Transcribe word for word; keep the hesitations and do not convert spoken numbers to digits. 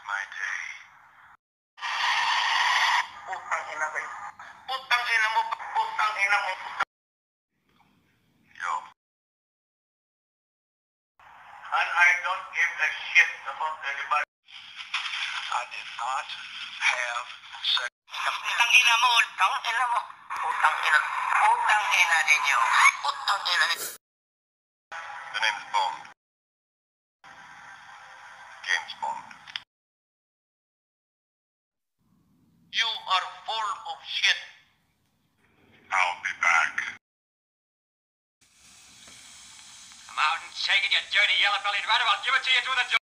my day. Putang ina kayo. Putang ina mo. Putang ina mo. Yo. And I don't give a shit about anybody. I did not have sex. Putang ina mo. Putang ina mo. Putang ina. Putang ina ninyo. Putang ina ninyo. The name is Bond. James Bond. You are full of shit. I'll be back. Come out and take it, you dirty yellow-bellied rat, or I'll give it to you through the door.